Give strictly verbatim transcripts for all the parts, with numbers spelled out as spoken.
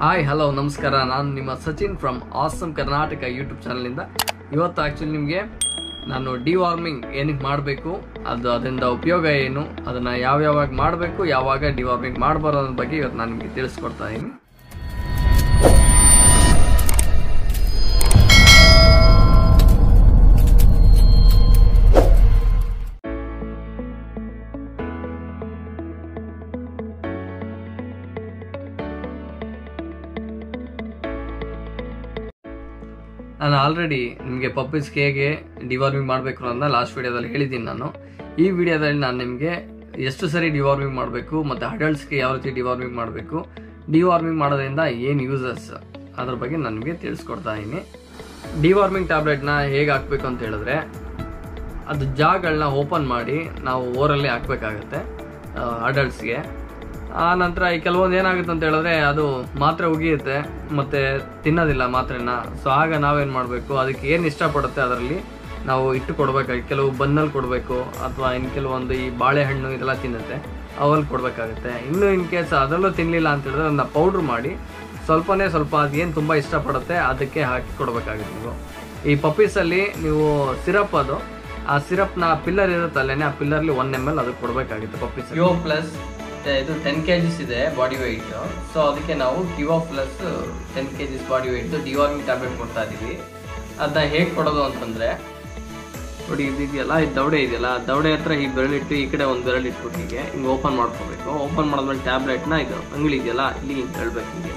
Hi hello ನಮಸ್ಕಾರ, ನಾನು ನಿಮ್ಮ Sachin from awesome Karnataka YouTube ಚಾನಲಿಂದ. ಇವತ್ತು ಆ್ಯಕ್ಚುಲಿ ನಿಮಗೆ ನಾನು ಡಿವಾರ್ಮಿಂಗ್ ಏನಕ್ಕೆ ಮಾಡಬೇಕು, ಅದು ಅದರಿಂದ ಉಪಯೋಗ ಏನು, ಅದನ್ನು ಯಾವ್ಯಾವಾಗ ಮಾಡಬೇಕು, ಯಾವಾಗ ಡಿವಾರ್ಮಿಂಗ್ ಮಾಡಬಾರ್ದು ಅನ್ನೋ ಬಗ್ಗೆ ಇವತ್ತು ನಾನು ನಿಮಗೆ ತಿಳಿಸ್ಕೊಡ್ತಾ ಇದ್ದೀನಿ. ನಾನು ಆಲ್ರೆಡಿ ನಿಮಗೆ ಪಪ್ಪೀಸ್ಗೆ ಹೇಗೆ ಡಿವಾರ್ಮಿಂಗ್ ಮಾಡಬೇಕು ಅಂತ ಲಾಸ್ಟ್ ವಿಡಿಯೋದಲ್ಲಿ ಹೇಳಿದ್ದೀನಿ. ನಾನು ಈ ವಿಡಿಯೋದಲ್ಲಿ ನಾನು ನಿಮಗೆ ಎಷ್ಟು ಸರಿ ಡಿವಾರ್ಮಿಂಗ್ ಮಾಡಬೇಕು ಮತ್ತು ಅಡಲ್ಟ್ಸ್ಗೆ ಯಾವ ರೀತಿ ಡಿವಾರ್ಮಿಂಗ್ ಮಾಡಬೇಕು, ಡಿವಾರ್ಮಿಂಗ್ ಮಾಡೋದ್ರಿಂದ ಏನು ಯೂಸಸ್ ಅದ್ರ ಬಗ್ಗೆ ನಾನು ನಿಮಗೆ ತಿಳಿಸ್ಕೊಡ್ತಾ ಇದ್ದೀನಿ. ಡಿವಾರ್ಮಿಂಗ್ ಟ್ಯಾಬ್ಲೆಟ್ನ ಹೇಗೆ ಹಾಕಬೇಕು ಅಂತ ಹೇಳಿದ್ರೆ, ಅದು ಜಾಗಗಳನ್ನ ಓಪನ್ ಮಾಡಿ ನಾವು ಓರಲ್ಲಿ ಹಾಕಬೇಕಾಗತ್ತೆ ಅಡಲ್ಟ್ಸ್ಗೆ. ಆ ನಂತರ ಈ ಕೆಲವೊಂದು ಏನಾಗುತ್ತೆ ಅಂತ ಹೇಳಿದ್ರೆ, ಅದು ಮಾತ್ರೆ ಉಗಿಯುತ್ತೆ ಮತ್ತು ತಿನ್ನೋದಿಲ್ಲ ಮಾತ್ರೆನ. ಸೊ ಆಗ ನಾವೇನು ಮಾಡಬೇಕು, ಅದಕ್ಕೆ ಏನು ಇಷ್ಟಪಡುತ್ತೆ ಅದರಲ್ಲಿ ನಾವು ಇಟ್ಟು ಕೊಡಬೇಕಾಗಿ, ಕೆಲವು ಬನ್ನಲ್ಲಿ ಕೊಡಬೇಕು ಅಥವಾ ಇನ್ನು ಕೆಲವೊಂದು ಈ ಬಾಳೆಹಣ್ಣು ಇದೆಲ್ಲ ತಿನ್ನುತ್ತೆ ಅವಲ್ಲಿ ಕೊಡಬೇಕಾಗುತ್ತೆ. ಇನ್ನೂ ಇನ್ ಕೇಸ್ ಅದರಲ್ಲೂ ತಿನ್ನಲಿಲ್ಲ ಅಂತ ಹೇಳಿದ್ರೆ ಅದನ್ನ ಪೌಡ್ರ್ ಮಾಡಿ ಸ್ವಲ್ಪನೇ ಸ್ವಲ್ಪ ಅದೇನು ತುಂಬ ಇಷ್ಟಪಡುತ್ತೆ ಅದಕ್ಕೆ ಹಾಕಿ ಕೊಡಬೇಕಾಗುತ್ತೆ. ನೀವು ಈ ಪಪ್ಪೀಸಲ್ಲಿ ನೀವು ಸಿರಪ್, ಅದು ಆ ಸಿರಪ್ನ ಪಿಲ್ಲರ್ ಇರುತ್ತಲ್ಲೇ, ಆ ಪಿಲ್ಲರ್ಲಿ ಒನ್ ಎಮ್ ಎಲ್ ಅದಕ್ಕೆ ಕೊಡಬೇಕಾಗುತ್ತೆ. ಪಪ್ಪೀಸ್ ಯೋ ಪ್ಲಸ್ ಇದು ಟೆನ್ ಕೆ ಜಿಸ್ ಇದೆ ಬಾಡಿ ವೆಯ್ಟ್. ಸೊ ಅದಕ್ಕೆ ನಾವು ಕಿವೋ plus ten K Gs body weight deworming tablet ಕೊಡ್ತಾ ಇದ್ದೀವಿ. ಅದನ್ನ ಹೇಗೆ ಕೊಡೋದು ಅಂತಂದರೆ, ನೋಡಿ ಇದೆಯಲ್ಲ, ಇದು ದವಡೆ ಇದೆಯಲ್ಲ, ದವಡೆ ಹತ್ರ ಈ ಬೆರಳಿಟ್ಟು ಈ ಕಡೆ ಒಂದು ಬೆರಳು ಇಟ್ಬಿಟ್ಟು ಹೀಗೆ ಹಿಂಗೆ ಓಪನ್ ಮಾಡ್ಕೋಬೇಕು. ಓಪನ್ ಮಾಡಿದ್ಮೇಲೆ ಟ್ಯಾಬ್ಲೆಟ್ನ ಇದು ಅಂಗಡಿ ಇದೆಯಲ್ಲ ಇಲ್ಲಿ ಹಿಂಗೆ ಹೇಳ್ಬೇಕು ಹೀಗೆ.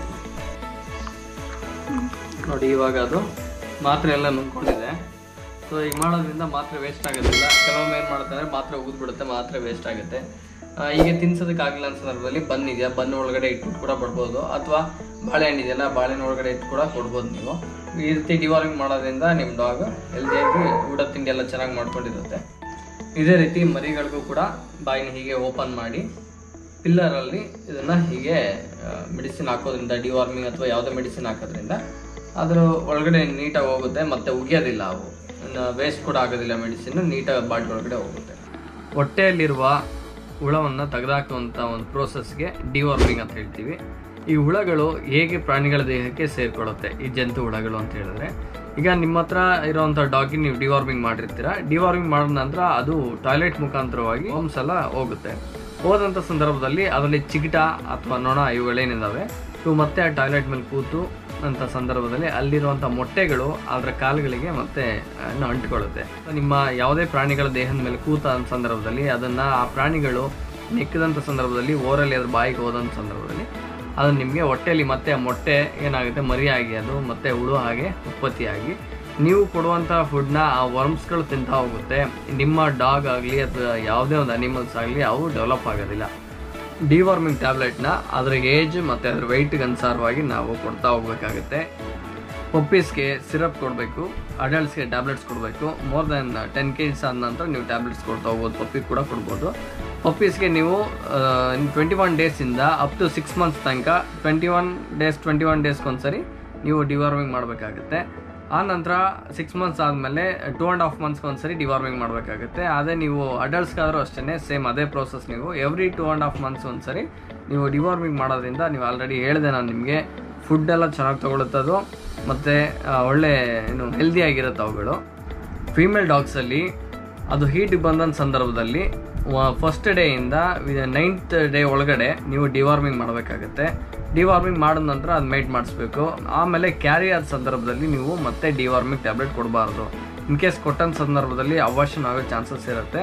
ನೋಡಿ ಇವಾಗ ಅದು ಮಾತ್ರೆ ಎಲ್ಲ ನುಂಗ್ಕೊಂಡಿದೆ. ಸೊ ಈಗ ಮಾಡೋದ್ರಿಂದ ಮಾತ್ರೆ ವೇಸ್ಟ್ ಆಗೋದಿಲ್ಲ. ಕೆಲವೊಮ್ಮೆ ಏನು ಮಾಡ್ತಾರೆ, ಮಾತ್ರೆ ಉಗಿದ್ಬಿಡುತ್ತೆ, ಮಾತ್ರೆ ವೇಸ್ಟ್ ಆಗುತ್ತೆ. ಈಗ ತಿನ್ಸೋದಕ್ಕಾಗಲಿಲ್ಲ ಅನ್ನೋ ಸಂದರ್ಭದಲ್ಲಿ ಬನ್ ಇದೆಯಾ, ಬನ್ ಒಳಗಡೆ ಇಟ್ಬಿಟ್ಟು ಕೂಡ ಕೊಡ್ಬೋದು, ಅಥವಾ ಬಾಳೆಹಣ್ಣು ಇದೆಯಲ್ಲ, ಬಾಳೆಹಣ್ಣು ಒಳಗಡೆ ಇಟ್ಟು ಕೂಡ ಕೊಡ್ಬೋದು. ನೀವು ಈ ರೀತಿ ಡಿವಾರ್ಮಿಂಗ್ ಮಾಡೋದ್ರಿಂದ ನಿಮ್ಮ ಡಾಗ್ ಹೆಲ್ದಿಯಾಗಿ ಊಟ ತಿಂಡಿ ಎಲ್ಲ ಚೆನ್ನಾಗಿ ಮಾಡ್ಕೊಂಡಿರುತ್ತೆ. ಇದೇ ರೀತಿ ಮರಿಗಳಿಗೂ ಕೂಡ ಬಾಯಿನ ಹೀಗೆ ಓಪನ್ ಮಾಡಿ ಪಿಲ್ಲರಲ್ಲಿ ಇದನ್ನು ಹೀಗೆ ಮೆಡಿಸಿನ್ ಹಾಕೋದ್ರಿಂದ, ಡಿವಾರ್ಮಿಂಗ್ ಅಥವಾ ಯಾವುದೇ ಮೆಡಿಸಿನ್ ಹಾಕೋದ್ರಿಂದ ಅದರ ಒಳಗಡೆ ನೀಟಾಗಿ ಹೋಗುತ್ತೆ ಮತ್ತು ಉಗಿಯೋದಿಲ್ಲ. ಅವು ವೇಸ್ಟ್ ಕೂಡ ಆಗೋದಿಲ್ಲ, ಮೆಡಿಸಿನ್ ನೀಟಾಗಿ ಬಾಡಿ ಒಳಗಡೆ ಹೋಗುತ್ತೆ. ಹೊಟ್ಟೆಯಲ್ಲಿರುವ ಹುಳವನ್ನು ತೆಗೆದಾಕುವಂಥ ಒಂದು ಪ್ರೋಸೆಸ್ಗೆ ಡಿವಾರ್ಮಿಂಗ್ ಅಂತ ಹೇಳ್ತೀವಿ. ಈ ಹುಳಗಳು ಹೇಗೆ ಪ್ರಾಣಿಗಳ ದೇಹಕ್ಕೆ ಸೇರಿಕೊಳ್ಳುತ್ತೆ, ಈ ಜಂತು ಹುಳಗಳು ಅಂತ ಹೇಳಿದ್ರೆ, ಈಗ ನಿಮ್ಮ ಹತ್ರ ಇರೋವಂಥ ಡಾಗಿಗೆ ನೀವು ಡಿವಾರ್ಮಿಂಗ್ ಮಾಡಿರ್ತೀರ. ಡಿವಾರ್ಮಿಂಗ್ ಮಾಡಿದ ನಂತರ ಅದು ಟಾಯ್ಲೆಟ್ ಮುಖಾಂತರವಾಗಿ ಹೋಮ್ಸ್ ಎಲ್ಲ ಹೋಗುತ್ತೆ. ಹೋದಂಥ ಸಂದರ್ಭದಲ್ಲಿ ಅದರಲ್ಲಿ ಚಿಗಿಟ ಅಥವಾ ನೊಣ ಇವುಗಳೇನಿದ್ದಾವೆ, ಇವು ಮತ್ತೆ ಆ ಟಾಯ್ಲೆಟ್ ಮೇಲೆ ಕೂತು ಅಂತ ಸಂದರ್ಭದಲ್ಲಿ ಅಲ್ಲಿರುವಂಥ ಮೊಟ್ಟೆಗಳು ಅದರ ಕಾಲುಗಳಿಗೆ ಮತ್ತೆ ಅಂಟಿಕೊಳ್ಳುತ್ತೆ. ನಿಮ್ಮ ಯಾವುದೇ ಪ್ರಾಣಿಗಳ ದೇಹದ ಮೇಲೆ ಕೂತ ಸಂದರ್ಭದಲ್ಲಿ ಅದನ್ನು ಆ ಪ್ರಾಣಿಗಳು ನೆಕ್ಕಿದಂಥ ಸಂದರ್ಭದಲ್ಲಿ ಓರಲ್ಲಿ ಅದ್ರ ಬಾಯಿಗೆ ಹೋದಂಥ ಸಂದರ್ಭದಲ್ಲಿ ಅದು ನಿಮಗೆ ಹೊಟ್ಟೆಯಲ್ಲಿ ಮತ್ತೆ ಆ ಮೊಟ್ಟೆ ಏನಾಗುತ್ತೆ, ಮರಿಯಾಗಿ ಅದು ಮತ್ತೆ ಹುಳು ಹಾಗೆ ಉತ್ಪತ್ತಿಯಾಗಿ ನೀವು ಕೊಡುವಂಥ ಫುಡ್ನ ಆ ವರ್ಮ್ಸ್ಗಳು ತಿಂತಾ ಹೋಗುತ್ತೆ. ನಿಮ್ಮ ಡಾಗ್ ಆಗಲಿ ಅಥವಾ ಯಾವುದೇ ಒಂದು ಅನಿಮಲ್ಸ್ ಆಗಲಿ ಅವು ಡೆವಲಪ್ ಆಗೋದಿಲ್ಲ. ಡಿವಾರ್ಮಿಂಗ್ ಟ್ಯಾಬ್ಲೆಟ್ನ ಅದರ ಏಜ್ ಮತ್ತು ಅದರ ವೆಯ್ಟ್ಗೆ ಅನುಸಾರವಾಗಿ ನಾವು ಕೊಡ್ತಾ ಹೋಗ್ಬೇಕಾಗುತ್ತೆ. ಪಪ್ಪೀಸ್ಗೆ ಸಿರಪ್ ಕೊಡಬೇಕು, ಅಡಲ್ಟ್ಸ್ಗೆ ಟ್ಯಾಬ್ಲೆಟ್ಸ್ ಕೊಡಬೇಕು. More than ten K Gs ಆದ ನಂತರ ನೀವು ಟ್ಯಾಬ್ಲೆಟ್ಸ್ ಕೊಡ್ತಾ ಹೋಗ್ಬೋದು, ಪಪ್ಪಿ ಕೂಡ ಕೊಡ್ಬೋದು. ಪಪ್ಪೀಸ್ಗೆ ನೀವು ಟ್ವೆಂಟಿ ಒನ್ ಡೇಸಿಂದ ಅಪ್ ಟು ಸಿಕ್ಸ್ ಮಂತ್ಸ್ ತನಕ twenty one days twenty one ಡೇಸ್ಗೆ ಒಂದ್ಸರಿ ನೀವು ಡಿವಾರ್ಮಿಂಗ್ ಮಾಡಬೇಕಾಗುತ್ತೆ. ಆ ನಂತರ ಸಿಕ್ಸ್ ಮಂತ್ಸ್ ಆದಮೇಲೆ ಟೂ ಆ್ಯಂಡ್ ಹಾಫ್ ಮಂತ್ಸ್ಗೆ ಒಂದ್ಸರಿ ಡಿವಾರ್ಮಿಂಗ್ ಮಾಡಬೇಕಾಗುತ್ತೆ. ಅದೇ ನೀವು ಅಡಲ್ಟ್ಸ್ಗಾದರೂ ಅಷ್ಟೇ ಸೇಮ್ ಅದೇ ಪ್ರೋಸೆಸ್. ನೀವು every two and half months ಒಂದ್ಸರಿ ನೀವು ಡಿವಾರ್ಮಿಂಗ್ ಮಾಡೋದ್ರಿಂದ, ನೀವು ಆಲ್ರೆಡಿ ಹೇಳಿದೆ ನಾನು ನಿಮಗೆ, ಫುಡ್ಡೆಲ್ಲ ಚೆನ್ನಾಗಿ ತೊಗೊಳುತ್ತದು ಮತ್ತು ಒಳ್ಳೆ ಏನು ಹೆಲ್ದಿಯಾಗಿರುತ್ತೆ ಅವುಗಳು. ಫೀಮೇಲ್ ಡಾಗ್ಸಲ್ಲಿ ಅದು ಹೀಟಿಗೆ ಬಂದಂಥ ಸಂದರ್ಭದಲ್ಲಿ ಫಸ್ಟ್ ಡೇಯಿಂದ ನೈನ್ತ್ ಡೇ ಒಳಗಡೆ ನೀವು ಡಿವಾರ್ಮಿಂಗ್ ಮಾಡಬೇಕಾಗುತ್ತೆ. ಡಿವಾರ್ಮಿಂಗ್ ಮಾಡಿದ ನಂತರ ಅದು ಮೈಟ್ ಮಾಡಿಸ್ಬೇಕು. ಆಮೇಲೆ ಕ್ಯಾರಿ ಆದ ಸಂದರ್ಭದಲ್ಲಿ ನೀವು ಮತ್ತೆ ಡಿವಾರ್ಮಿಂಗ್ ಟ್ಯಾಬ್ಲೆಟ್ ಕೊಡಬಾರ್ದು. ಇನ್ ಕೇಸ್ ಕೊಟ್ಟಂಥ ಸಂದರ್ಭದಲ್ಲಿ ಅವಾಷನ್ ಆಗೋ ಚಾನ್ಸಸ್ ಇರುತ್ತೆ.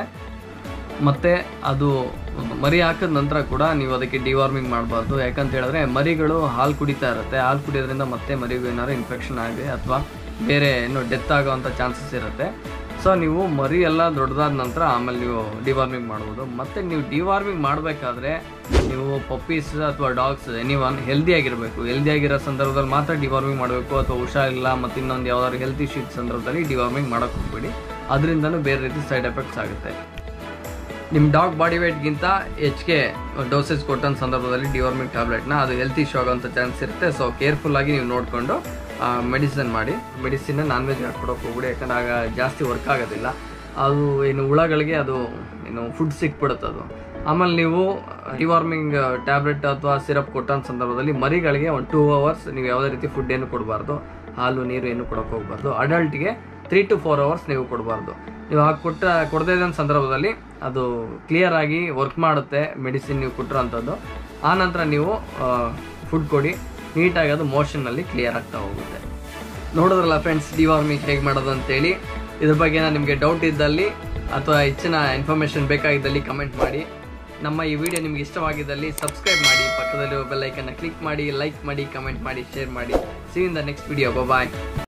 ಮತ್ತು ಅದು ಮರಿ ಹಾಕಿದ ನಂತರ ಕೂಡ ನೀವು ಅದಕ್ಕೆ ಡಿವಾರ್ಮಿಂಗ್ ಮಾಡಬಾರ್ದು. ಯಾಕಂತ ಹೇಳಿದ್ರೆ ಮರಿಗಳು ಹಾಲು ಕುಡಿತಾ ಇರುತ್ತೆ, ಹಾಲು ಕುಡಿಯೋದ್ರಿಂದ ಮತ್ತೆ ಮರಿಗೂ ಏನಾದ್ರು ಇನ್ಫೆಕ್ಷನ್ ಆಗಿ ಅಥವಾ ಬೇರೆ ಏನು ಡೆತ್ ಆಗೋವಂಥ ಚಾನ್ಸಸ್ ಇರುತ್ತೆ. ಸೊ ನೀವು ಮರಿ ಎಲ್ಲ ದೊಡ್ಡದಾದ ನಂತರ ಆಮೇಲೆ ನೀವು ಡಿವಾರ್ಮಿಂಗ್ ಮಾಡ್ಬೋದು. ಮತ್ತು ನೀವು ಡಿವಾರ್ಮಿಂಗ್ ಮಾಡಬೇಕಾದ್ರೆ ನೀವು ಪಪ್ಪೀಸ್ ಅಥವಾ ಡಾಗ್ಸ್ ಎನಿ ಒನ್ ಹೆಲ್ದಿಯಾಗಿರಬೇಕು. ಹೆಲ್ದಿಯಾಗಿರೋ ಸಂದರ್ಭದಲ್ಲಿ ಮಾತ್ರ ಡಿವಾರ್ಮಿಂಗ್ ಮಾಡಬೇಕು, ಅಥವಾ ಹುಷಾರಿಲ್ಲ ಮತ್ತು ಇನ್ನೊಂದು ಯಾವ್ದಾದ್ರು ಹೆಲ್ತ್ ಇಶ್ಯೂ ಸಂದರ್ಭದಲ್ಲಿ ಡಿವಾರ್ಮಿಂಗ್ ಮಾಡೋಕ್ಕೆ ಹೋಗ್ಬೇಡಿ. ಅದರಿಂದನೂ ಬೇರೆ ರೀತಿ ಸೈಡ್ ಎಫೆಕ್ಟ್ಸ್ ಆಗುತ್ತೆ. ನಿಮ್ಮ ಡಾಗ್ ಬಾಡಿ ವೇಟ್ಗಿಂತ ಹೆಚ್ಚಿಗೆ ಡೋಸೇಜ್ ಕೊಟ್ಟಂಥ ಸಂದರ್ಭದಲ್ಲಿ ಡಿವಾರ್ಮಿಂಗ್ ಟ್ಯಾಬ್ಲೆಟ್ನ ಅದು ಹೆಲ್ತ್ ಇಶ್ಯೂ ಆಗೋಂಥ ಚಾನ್ಸ್ ಇರುತ್ತೆ. ಸೊ ಕೇರ್ಫುಲ್ಲಾಗಿ ನೀವು ನೋಡಿಕೊಂಡು ಮೆಡಿಸಿನ್ ಮಾಡಿ. ಮೆಡಿಸಿನ್ನ ನಾನ್ ವೆಜ್ ಹಾಕ್ಕೊಡೋಕೆ ಹೋಗ್ಬಿಡಿ, ಯಾಕಂದ್ರೆ ಆಗ ಜಾಸ್ತಿ ವರ್ಕ್ ಆಗೋದಿಲ್ಲ. ಅದು ಏನು ಹುಳಗಳಿಗೆ ಅದು ಏನು ಫುಡ್ ಸಿಕ್ಬಿಡುತ್ತೆ ಅದು. ಆಮೇಲೆ ನೀವು ಡಿವಾರ್ಮಿಂಗ್ ಟ್ಯಾಬ್ಲೆಟ್ ಅಥವಾ ಸಿರಪ್ ಕೊಟ್ಟ ಸಂದರ್ಭದಲ್ಲಿ ಮರಿಗಳಿಗೆ ಒಂದು ಟೂ ಅವರ್ಸ್ ನೀವು ಯಾವುದೇ ರೀತಿ ಫುಡ್ ಏನು ಕೊಡಬಾರ್ದು, ಹಾಲು ನೀರು ಏನು ಕೊಡೋಕೆ ಹೋಗಬಾರ್ದು. ಅಡಲ್ಟ್ಗೆ ತ್ರೀ ಟು ಫೋರ್ ಅವರ್ಸ್ ನೀವು ಕೊಡಬಾರ್ದು. ನೀವು ಹಾಗೆ ಕೊಟ್ಟ ಕೊಡದೇ ಇದ್ದ ಸಂದರ್ಭದಲ್ಲಿ ಅದು ಕ್ಲಿಯರ್ ಆಗಿ ವರ್ಕ್ ಮಾಡುತ್ತೆ ಮೆಡಿಸಿನ್ ನೀವು ಕೊಟ್ಟಿರೋಂಥದ್ದು. ಆ ನಂತರ ನೀವು ಫುಡ್ ಕೊಡಿ, ನೀಟಾಗಿ ಅದು ಮೋಷನ್ನಲ್ಲಿ ಕ್ಲಿಯರ್ ಆಗ್ತಾ ಹೋಗುತ್ತೆ. ನೋಡೋದ್ರಲ್ಲ ಫ್ರೆಂಡ್ಸ್ ಡಿವಾರ್ಮಿಂಗ್ ಹೇಗೆ ಮಾಡೋದು ಅಂತೇಳಿ. ಇದ್ರ ಬಗ್ಗೆ ನಿಮಗೆ ಡೌಟ್ ಇದ್ದಲ್ಲಿ ಅಥವಾ ಹೆಚ್ಚಿನ ಇನ್ಫಾರ್ಮೇಷನ್ ಬೇಕಾಗಿದ್ದಲ್ಲಿ ಕಮೆಂಟ್ ಮಾಡಿ. ನಮ್ಮ ಈ ವಿಡಿಯೋ ನಿಮ್ಗೆ ಇಷ್ಟವಾಗಿದ್ದಲ್ಲಿ ಸಬ್ಸ್ಕ್ರೈಬ್ ಮಾಡಿ, ಪಕ್ಕದಲ್ಲಿ ಬೆಲ್ ಐಕನ್ನ ಕ್ಲಿಕ್ ಮಾಡಿ, ಲೈಕ್ ಮಾಡಿ, ಕಮೆಂಟ್ ಮಾಡಿ, ಶೇರ್ ಮಾಡಿ. See in the next video. Bye.